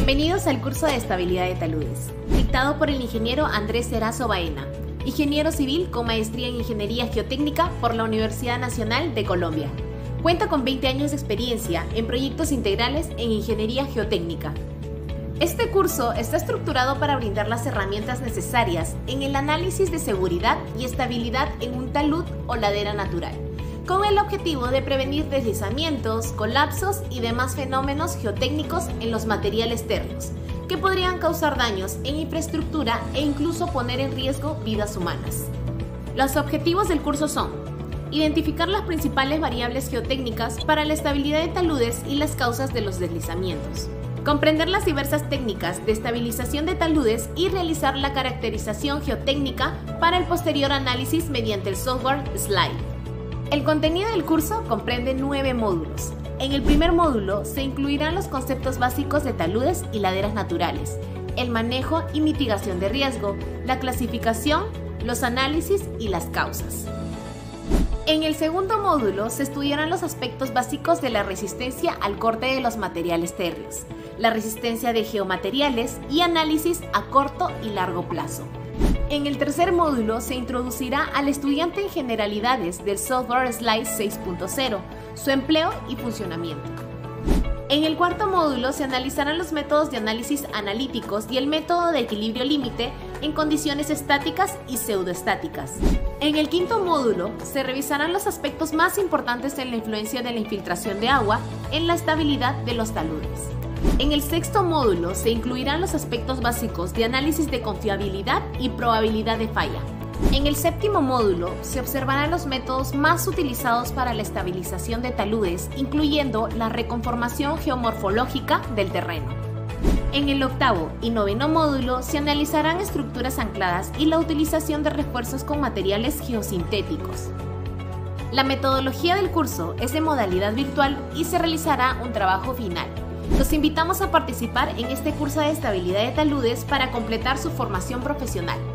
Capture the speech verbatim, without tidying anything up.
Bienvenidos al curso de estabilidad de taludes, dictado por el ingeniero Andrés Erazo Baena, ingeniero civil con maestría en Ingeniería Geotécnica por la Universidad Nacional de Colombia. Cuenta con veinte años de experiencia en proyectos integrales en Ingeniería Geotécnica. Este curso está estructurado para brindar las herramientas necesarias en el análisis de seguridad y estabilidad en un talud o ladera natural, con el objetivo de prevenir deslizamientos, colapsos y demás fenómenos geotécnicos en los materiales térreos, que podrían causar daños en infraestructura e incluso poner en riesgo vidas humanas. Los objetivos del curso son: identificar las principales variables geotécnicas para la estabilidad de taludes y las causas de los deslizamientos, comprender las diversas técnicas de estabilización de taludes y realizar la caracterización geotécnica para el posterior análisis mediante el software Slide. El contenido del curso comprende nueve módulos. En el primer módulo se incluirán los conceptos básicos de taludes y laderas naturales, el manejo y mitigación de riesgo, la clasificación, los análisis y las causas. En el segundo módulo se estudiarán los aspectos básicos de la resistencia al corte de los materiales térreos, la resistencia de geomateriales y análisis a corto y largo plazo. En el tercer módulo se introducirá al estudiante en generalidades del software Slide seis punto cero, su empleo y funcionamiento. En el cuarto módulo se analizarán los métodos de análisis analíticos y el método de equilibrio límite en condiciones estáticas y pseudoestáticas. En el quinto módulo se revisarán los aspectos más importantes en la influencia de la infiltración de agua en la estabilidad de los taludes. En el sexto módulo se incluirán los aspectos básicos de análisis de confiabilidad y probabilidad de falla. En el séptimo módulo se observarán los métodos más utilizados para la estabilización de taludes, incluyendo la reconformación geomorfológica del terreno. En el octavo y noveno módulo se analizarán estructuras ancladas y la utilización de refuerzos con materiales geosintéticos. La metodología del curso es de modalidad virtual y se realizará un trabajo final. Los invitamos a participar en este curso de estabilidad de taludes para completar su formación profesional.